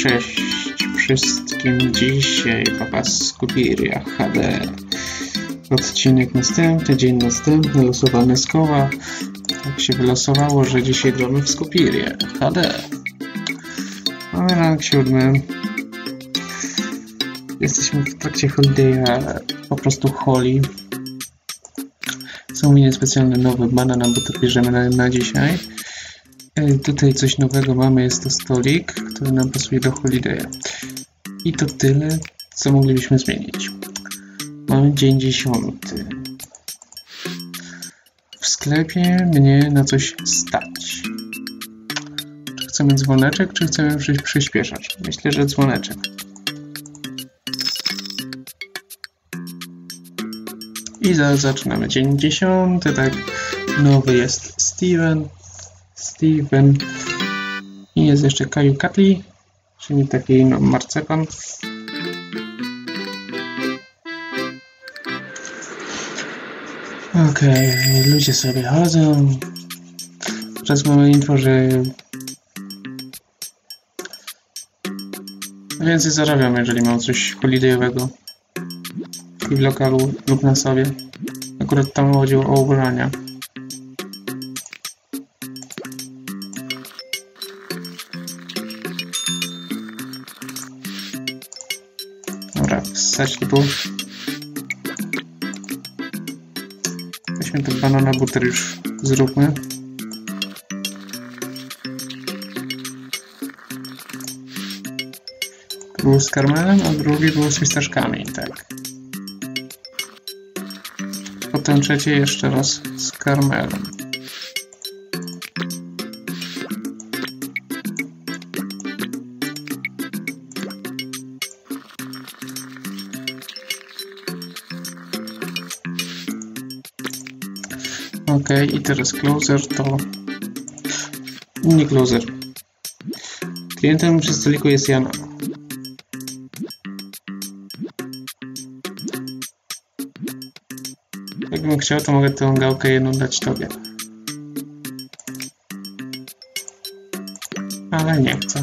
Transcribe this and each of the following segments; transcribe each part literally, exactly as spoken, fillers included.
Cześć wszystkim, dzisiaj Papa Skupiria H D. Odcinek następny, dzień następny, losowane z koła. Tak się wylosowało, że dzisiaj gramy w Skupirię H D. Mamy rank siódmy. Jesteśmy w trakcie holiday'a, po prostu holi. Zamówienie specjalne nowe banana, bo to bierzemy na, na dzisiaj. E, tutaj coś nowego mamy, jest to stolik, który nam pasuje do holiday'a. I to tyle, co moglibyśmy zmienić. Mamy dzień dziesiąty. W sklepie mnie na coś stać. Czy chcemy dzwoneczek, czy chcemy przy, przyspieszać? Myślę, że dzwoneczek. I zaraz zaczynamy. Dzień dziesiąty, tak. Nowy jest Steven. Steven. I jest jeszcze Kaju Katli, czyli taki no, marcepan. Okej, okay, ludzie sobie chodzą. Teraz mamy info, że więcej zarabiamy, jeżeli mam coś holidayowego i w lokalu lub na sobie. Akurat tam chodziło o ubrania. Dobra, wsać tu. Weźmy ten banana butter już zróbmy. Był z karmelem, a drugi był z fistaszkami, tak. Potem trzecie jeszcze raz z karmelem. Ok, i teraz closer to... nie closer. Klientem przy stoliku jest Jana. Jakbym chciał, to mogę tę gałkę jedną dać tobie. Ale nie chcę.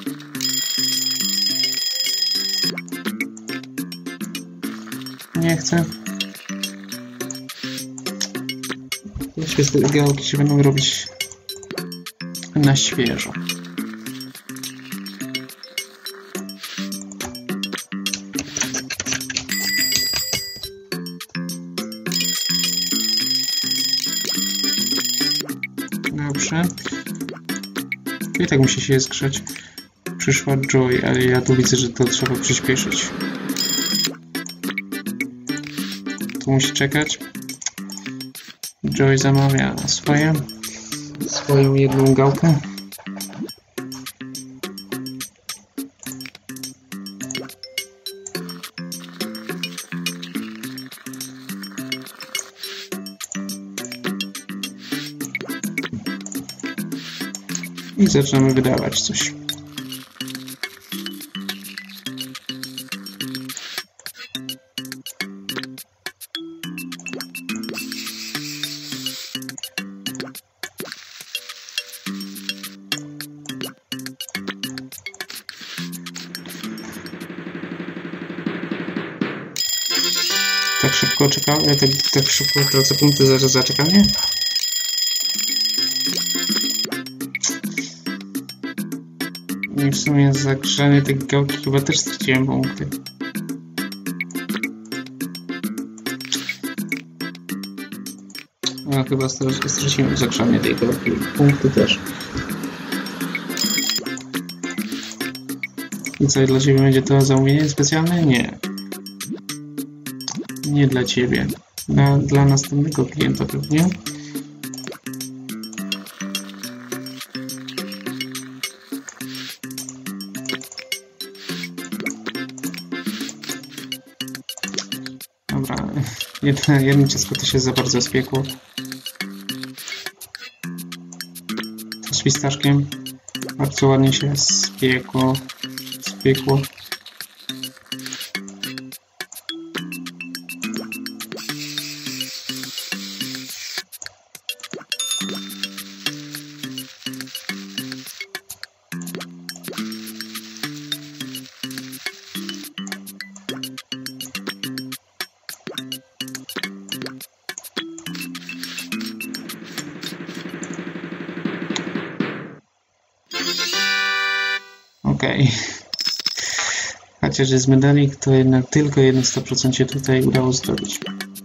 Nie chcę. Te gałki się będą robić na świeżo. Dobrze. I tak musi się skrzeć. Przyszła Joy, ale ja tu widzę, że to trzeba przyspieszyć. Tu musi czekać. Joy zamawia swoje, swoją jedną gałkę. I zaczynamy wydawać coś. Tak szybko czekam, ja tak, tak szybko tracę punkty za zaczekanie. I w sumie za grzanie tych gałki chyba też straciłem punkty. No chyba straciłem za grzanie tej gałki. Punkty też. I co, dla ciebie będzie to zamówienie specjalne? Nie. Nie dla ciebie. Dla, dla następnego klienta pewnie. Dobra. Jedno, jedno ciastko to się za bardzo spiekło. To z fistaszkiem. Bardzo ładnie się spiekło. Spiekło. Okej. Okay. Chociaż jest medalik, to jednak tylko jeden sto procent się tutaj udało zrobić.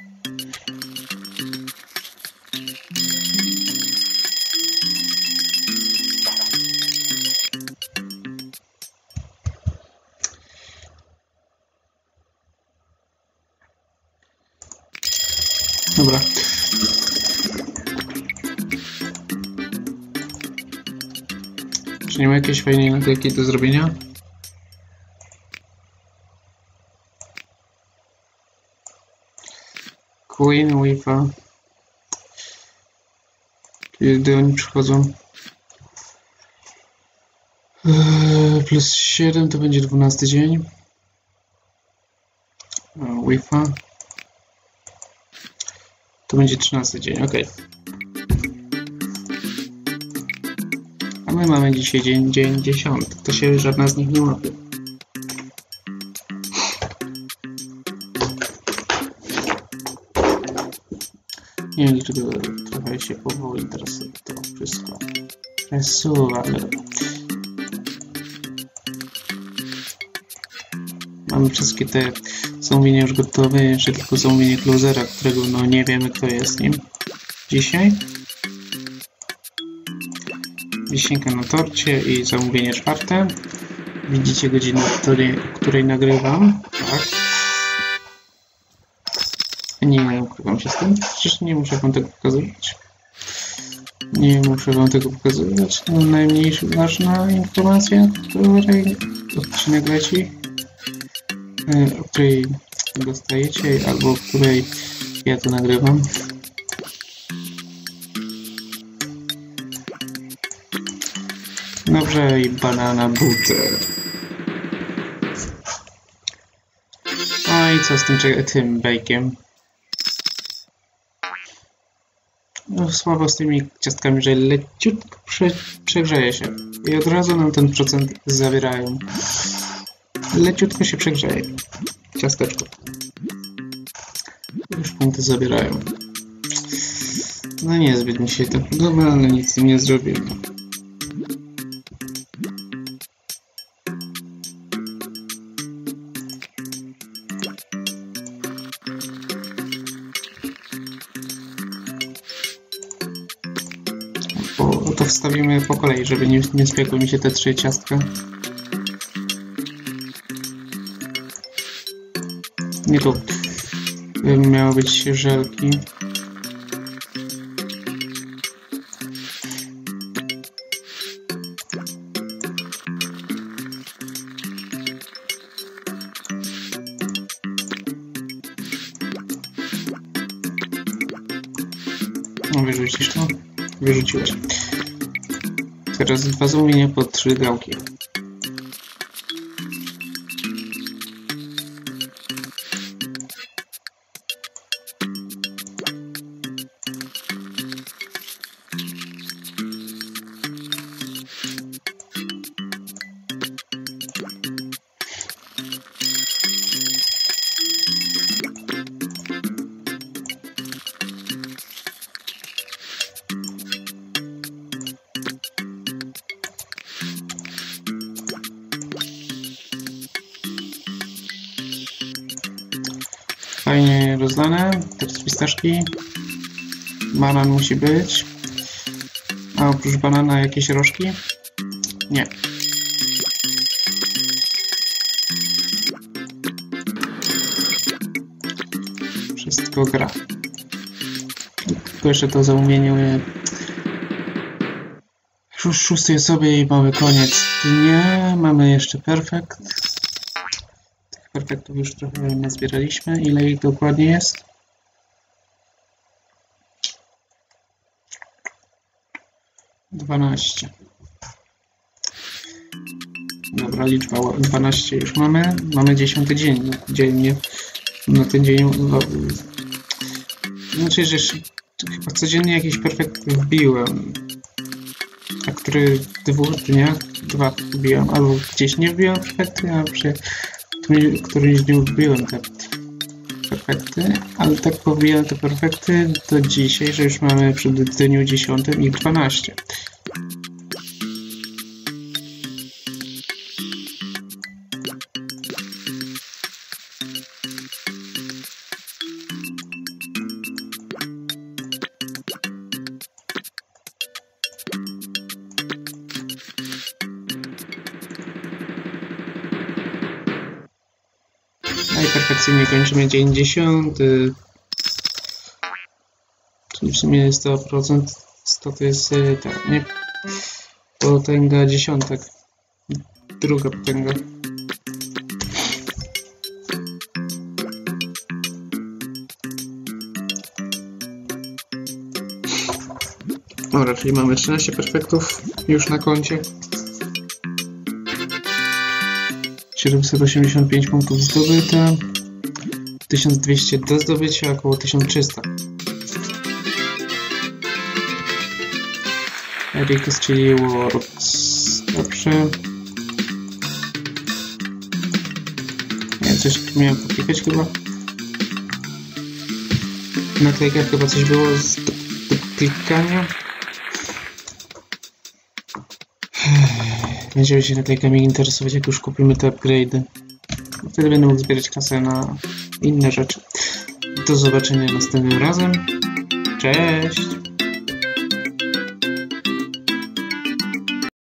Dobra. Czy nie ma jakiejś fajnej naklejki do zrobienia? Queen, Wi-Fi. Kiedy oni przychodzą? Eee, plus siedem to będzie dwunasty dzień. Wi-Fi. To będzie trzynasty dzień, ok. A my mamy dzisiaj dzień, dzień dziesiąty. To się żadna z nich nie łapie. Nie wiem, dlaczego trochę się powoli teraz to wszystko przesuwa, ale mamy wszystkie te zamówienia już gotowe, jeszcze tylko zamówienie closera, którego no nie wiemy, kto jest nim dzisiaj. Wisienka na torcie i zamówienie czwarte. Widzicie godzinę, w której, której nagrywam, tak? Nie ukrywam się z tym, przecież nie muszę wam tego pokazywać. Nie muszę wam tego pokazywać. No, najmniej ważna informacja, której odcinek leci, o której dostajecie, albo w której ja to nagrywam. Dobrze, i banana butter. No i co z tym, tym bake'iem? No, słabo z tymi ciastkami, że leciutko prze, przegrzeje się i od razu nam ten procent zabierają. Leciutko się przegrzeje ciasteczko. Już punkty zabierają. No niezbyt mi się to podoba, ale nic z tym nie zrobimy. Bo to wstawimy po kolei, żeby nie, nie spiekły mi się te trzy ciastka. Nie, tu miały być żelki. No, wyrzucisz to? Wyrzuciłeś. Teraz dwa zamówienia po trzy gałki. Fajnie rozdane, teraz fistaszki. Banan musi być. A oprócz banana jakieś rożki? Nie. Wszystko gra. Tylko jeszcze to zamówienie szóstej sobie i mamy koniec dnia. Mamy jeszcze perfekt. Perfektów już trochę nazbieraliśmy. Ile ich dokładnie jest? dwanaście. Dobra, liczba dwanaście już mamy. Mamy dziesiąty dzień. Dziennie na ten dzień. Znaczy, że chyba codziennie jakiś perfekt wbiłem. A który w dwóch dniach dwa wbiłem. Albo gdzieś nie wbiłem perfekty, a przy którymś dniu wbiłem te perfekty, ale tak powbiłem te perfekty do dzisiaj, że już mamy przy dniu dziesiątym ich dwanaście. No i perfekcyjnie kończymy dzień dziesiąty. Czyli w sumie sto procent, sto to jest tak, nie? Potęga dziesiątek. Druga potęga. Dobra, czyli mamy trzynaście perfektów już na koncie. siedemset osiemdziesiąt pięć punktów zdobyte. tysiąc dwieście do zdobycia, około tysiąc trzysta. Eric, czyli Words. Dobrze. Ja coś tu miałem poklikać chyba. Na klejkach chyba coś było z do, do klikania. Będziemy się naklejkami interesować, jak już kupimy te upgrade'y. Wtedy będę mógł zbierać kasę na inne rzeczy. Do zobaczenia następnym razem. Cześć!